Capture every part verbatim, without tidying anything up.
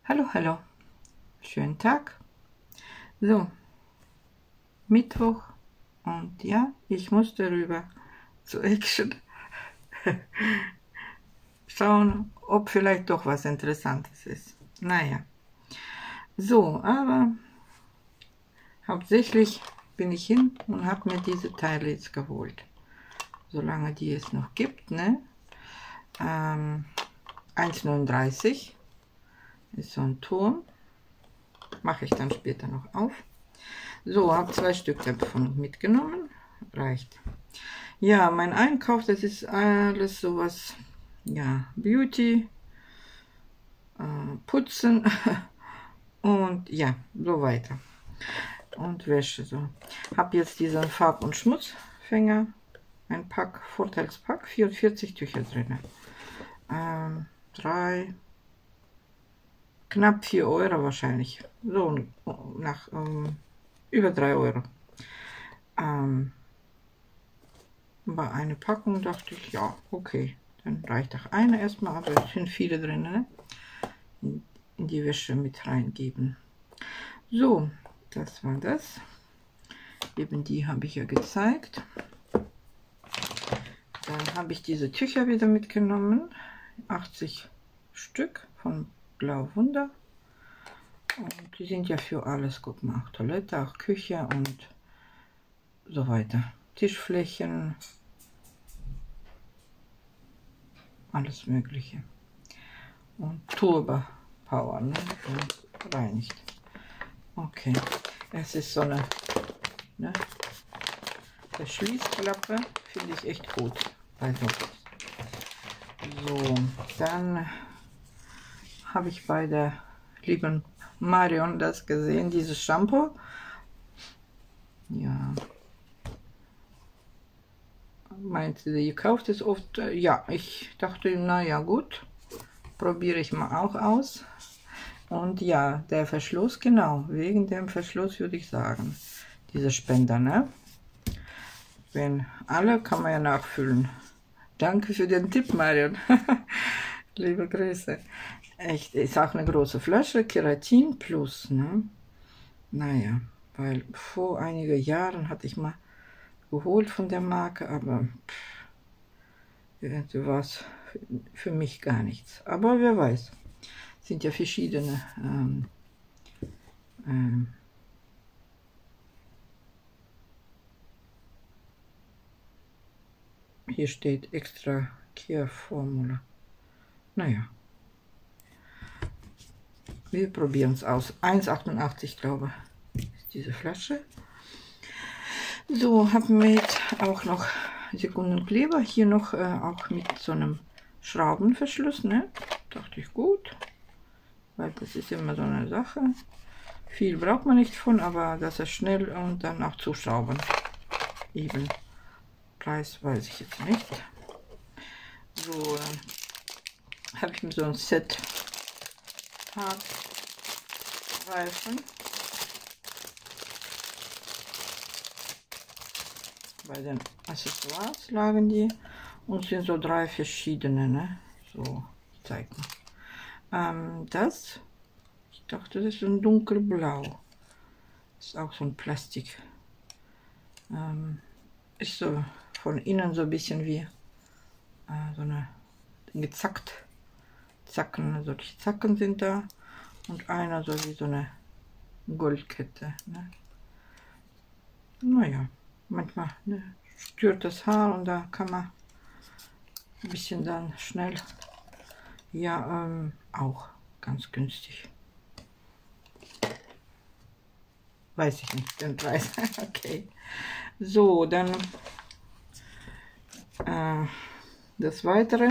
Hallo, hallo, schönen Tag. So, Mittwoch und ja, ich muss darüber zu Action schauen, ob vielleicht doch was Interessantes ist. Naja, so, aber hauptsächlich bin ich hin und habe mir diese Teile jetzt geholt. Solange die es noch gibt, ne? Ähm, eins neununddreißig ist so ein Turm. Mache ich dann später noch auf. So, habe zwei Stück davon mitgenommen. Reicht. Ja, mein Einkauf, das ist alles sowas, ja, Beauty, äh, Putzen und ja, so weiter. Und Wäsche, so. Habe jetzt diesen Farb- und Schmutzfänger, ein Pack, Vorteilspack, vierundvierzig Tücher drin. Ähm, drei, knapp vier Euro wahrscheinlich. So, nach ähm, über drei Euro. Ähm, bei einer Packung dachte ich, ja, okay, dann reicht auch eine erstmal, aber es sind viele drin, ne? In, in die Wäsche mit reingeben. So, das war das. Eben die habe ich ja gezeigt. Dann habe ich diese Tücher wieder mitgenommen. achtzig Stück von Blau Wunder. Und die sind ja für alles, guck mal, auch Toilette, auch Küche und so weiter. Tischflächen, alles Mögliche. Und Turbo Power, ne? Und reinigt. Okay, es ist so eine, ne? Der Schließklappe finde ich echt gut. Also, so, dann habe ich bei der lieben Marion das gesehen, dieses Shampoo. Ja. Meinte sie, ihr kauft es oft. Ja, ich dachte, naja, gut. Probiere ich mal auch aus. Und ja, der Verschluss, genau. Wegen dem Verschluss würde ich sagen. Diese Spender, ne? Wenn alle, kann man ja nachfüllen. Danke für den Tipp, Marion. Liebe Grüße. Echt, ist auch eine große Flasche, Keratin Plus, ne? Naja, weil vor einigen Jahren hatte ich mal geholt von der Marke, aber pff, irgendwie war es für mich gar nichts. Aber wer weiß, sind ja verschiedene ähm, ähm, hier steht extra Care Formula. Naja, wir probieren es aus. eins achtundachtzig, glaube ich, ist diese Flasche. So, haben wir jetzt auch noch Sekundenkleber. Hier noch äh, auch mit so einem Schraubenverschluss, ne? Dachte ich, gut. Weil das ist immer so eine Sache. Viel braucht man nicht von, aber das ist schnell und dann auch zuschrauben. Eben. Preis weiß ich jetzt nicht. So, dann habe ich mir so ein Set Reifen. Bei den Accessoires lagen die und sind so drei verschiedene, ne? So, ich zeig mal. Ähm, das, ich dachte, das ist ein dunkelblau. Ist auch so ein Plastik. Ähm, ist so von innen so ein bisschen wie äh, so eine gezackt. Zacken, solche Zacken sind da. Und einer so wie so eine Goldkette. Ne? Naja, manchmal ne, stört das Haar und da kann man ein bisschen dann schnell, ja, ähm, auch ganz günstig. Weiß ich nicht, den Preis. Okay. So, dann äh, das Weitere.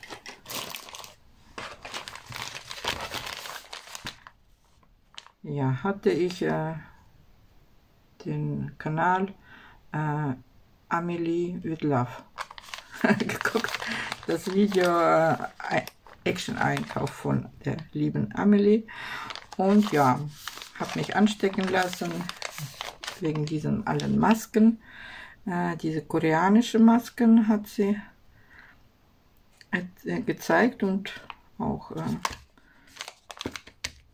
Ja, hatte ich äh, den Kanal äh, Amelie with Love geguckt. Das Video äh, Action-Einkauf von der lieben Amelie. Und ja, habe mich anstecken lassen wegen diesen allen Masken. Äh, diese koreanische Masken hat sie äh, gezeigt und auch äh,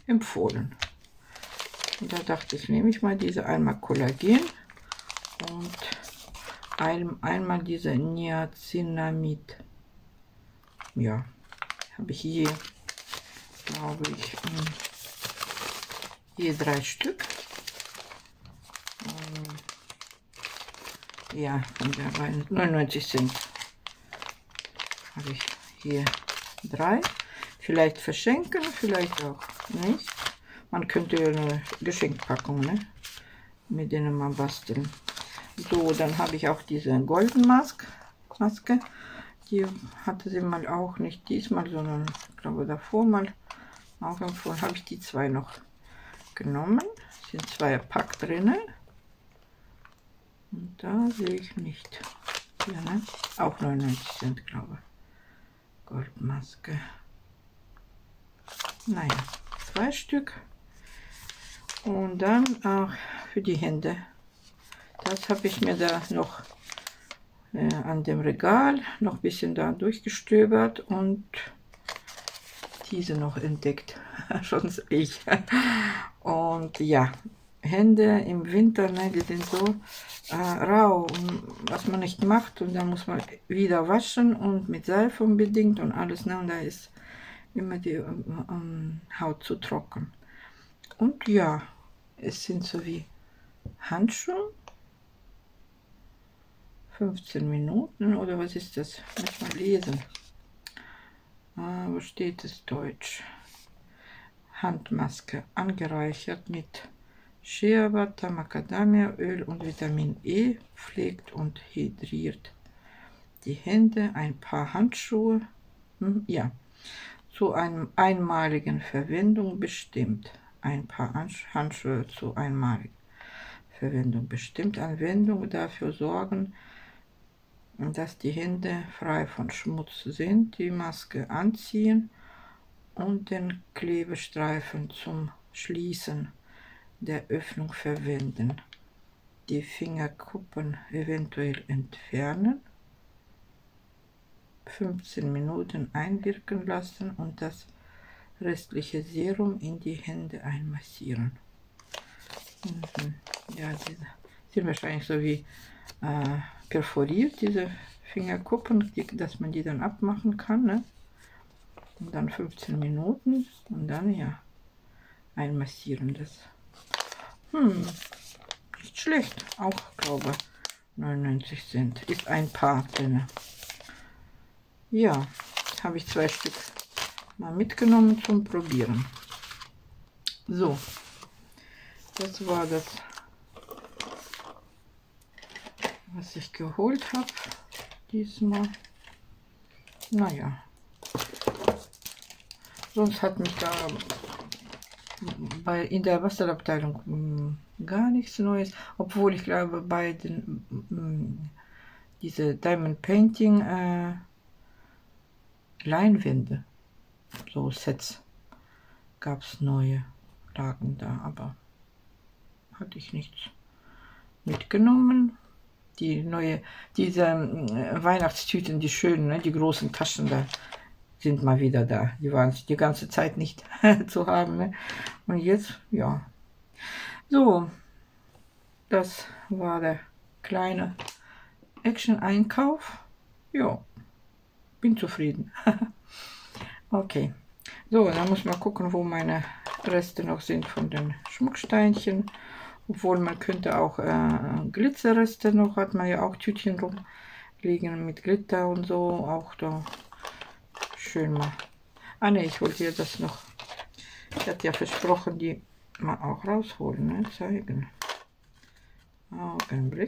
empfohlen. Und da dachte ich, nehme ich mal diese einmal Kollagen und ein, einmal diese Niacinamid. Ja, habe ich je, glaube ich, je drei Stück. Ja, von der neunundneunzig Cent habe ich hier drei. Vielleicht verschenken, vielleicht auch nicht. Man könnte ja eine Geschenkpackung, ne, mit denen man basteln. So, dann habe ich auch diese Golden Mask Maske. Die hatte sie mal auch nicht diesmal, sondern ich glaube davor mal auch empfohlen. Habe ich die zwei noch genommen. Es sind zwei Pack drin. Und da sehe ich nicht. Hier, ne? Auch neunundneunzig Cent, glaube ich. Goldmaske. Naja, zwei Stück. Und dann auch für die Hände. Das habe ich mir da noch äh, an dem Regal noch ein bisschen da durchgestöbert und diese noch entdeckt. Schon ich. Und ja, Hände im Winter, ne, die sind so äh, rau, und was man nicht macht, und dann muss man wieder waschen und mit Seife unbedingt und alles, ne, und da ist immer die um, um, Haut zu trocken. Und ja, es sind so wie Handschuhe. fünfzehn Minuten, oder was ist das? Muss mal lesen. Ah, wo steht es Deutsch? Handmaske, angereichert mit Shea Butter, Macadamiaöl und Vitamin E, pflegt und hydriert die Hände. Ein paar Handschuhe, hm, ja, zu einem einmaligen Verwendung bestimmt. Ein paar Handschuhe zu einmaligen Verwendung bestimmt. Anwendung dafür sorgen, dass die Hände frei von Schmutz sind. Die Maske anziehen und den Klebestreifen zum Schließen der Öffnung verwenden. Die Fingerkuppen eventuell entfernen. fünfzehn Minuten einwirken lassen und das restliche Serum in die Hände einmassieren. Mhm. Ja, die sind wahrscheinlich so wie äh, perforiert, diese Fingerkuppen, die, dass man die dann abmachen kann, ne? Und dann fünfzehn Minuten und dann ja einmassieren das. Hm, nicht schlecht, auch glaube neunundneunzig Cent, ist ein Paar drin. Ja, habe ich zwei Stück mal mitgenommen zum Probieren. So, das war das, was ich geholt habe diesmal. Naja, sonst hat mich da bei in der Bastelabteilung mh, gar nichts Neues, obwohl ich glaube bei den mh, diese Diamond Painting äh, Leinwände, so Sets, gab es neue, lagen da, aber hatte ich nichts mitgenommen. Die neue, diese äh, Weihnachtstüten, die schönen, ne, die großen Taschen da, sind mal wieder da. Die waren die ganze Zeit nicht zu haben. Ne? Und jetzt, ja. So, das war der kleine Action-Einkauf. Ja, bin zufrieden. Okay, so, dann muss man gucken, wo meine Reste noch sind von den Schmucksteinchen. Obwohl man könnte auch äh, Glitzerreste noch, hat man ja auch Tütchen rumliegen mit Glitter und so, auch da schön mal. Ah ne, ich wollte ja das noch, ich hatte ja versprochen, die mal auch rausholen, ne, zeigen. Augenblick.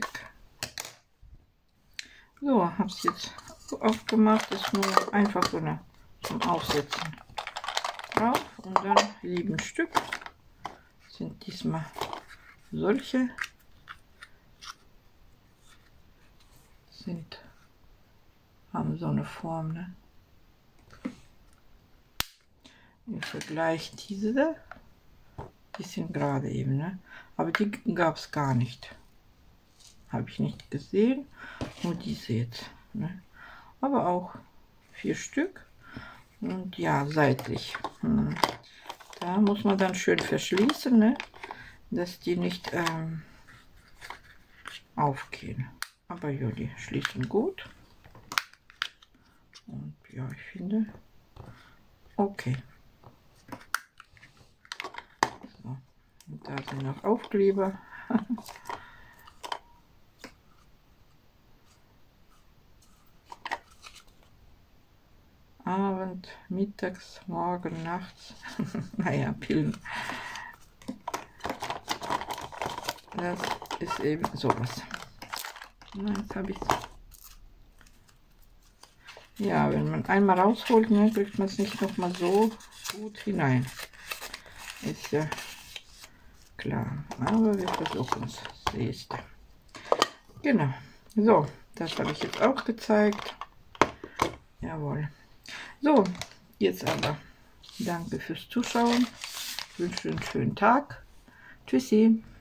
So, habe es jetzt aufgemacht, ist nur einfach so eine zum Aufsetzen drauf, und dann sieben Stück sind diesmal solche, sind, haben so eine Form, ne? Im Vergleich diese, die sind gerade eben, ne? Aber die gab es gar nicht, habe ich nicht gesehen, nur diese jetzt, ne? Aber auch vier Stück, und ja, seitlich, hm. Da Da muss man dann schön verschließen, ne? Dass die nicht ähm, aufgehen. Aber ja, die schließen gut. Und ja, ich finde, okay. So. Und da sind noch Aufkleber. Abend, mittags, morgen, nachts. Naja, Pillen. Das ist eben sowas. Na, jetzt habe ich ja, wenn man einmal rausholt, ne, kriegt man es nicht noch mal so gut hinein. Ist ja klar. Aber wir versuchen es. Siehst du. Genau. So, das habe ich jetzt auch gezeigt. Jawohl. So, jetzt aber danke fürs Zuschauen. Ich wünsche einen schönen Tag. Tschüssi.